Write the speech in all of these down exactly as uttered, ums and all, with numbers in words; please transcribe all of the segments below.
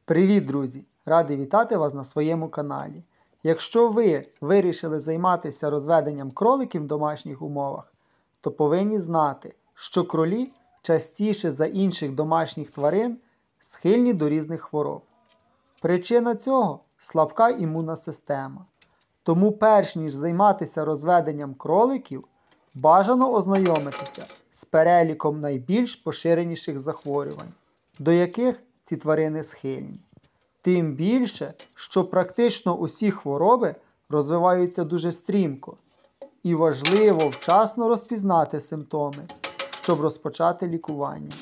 Привіт, друзі! Радий вітати вас на своєму каналі. Якщо ви вирішили займатися розведенням кроликів в домашніх умовах, то повинні знати, що кролі частіше за інших домашніх тварин схильні до різних хвороб. Причина цього – слабка імунна система. Тому перш ніж займатися розведенням кроликів, бажано ознайомитися з переліком найбільш поширеніших захворювань, до яких ці тварини схильні. Тим більше, що практично усі хвороби розвиваються дуже стрімко, і важливо вчасно розпізнати симптоми, щоб розпочати лікування.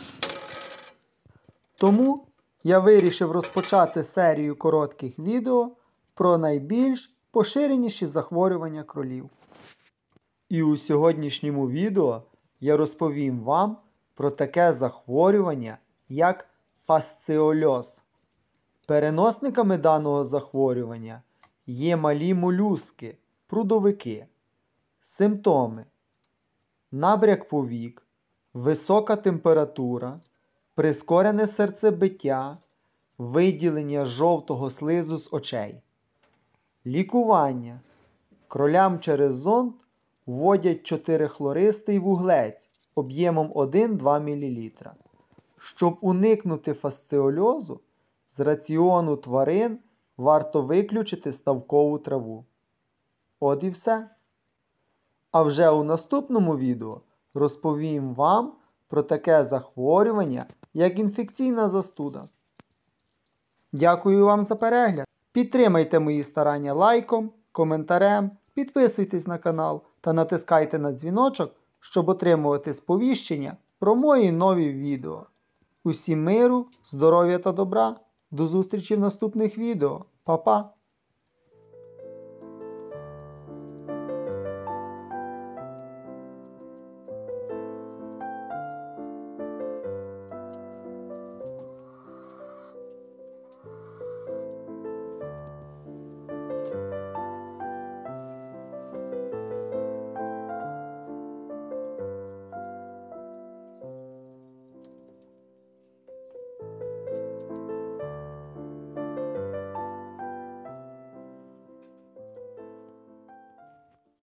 Тому я вирішив розпочати серію коротких відео про найбільш поширеніші захворювання кролів. І у сьогоднішньому відео я розповім вам про таке захворювання, як фасціольоз. Переносниками даного захворювання є малі молюски, прудовики. Симптоми: набряк повік, висока температура, прискорене серцебиття, виділення жовтого слизу з очей. Лікування: кролям через зонд вводять чотирихлористий вуглець об'ємом один-два мілілітра. Щоб уникнути фасціольозу, з раціону тварин варто виключити ставкову траву. От і все. А вже у наступному відео розповім вам про таке захворювання, як інфекційна застуда. Дякую вам за перегляд. Підтримайте мої старання лайком, коментарем, підписуйтесь на канал та натискайте на дзвіночок, щоб отримувати сповіщення про мої нові відео. Усім миру, здоров'я та добра! До зустрічі в наступних відео. Па-па!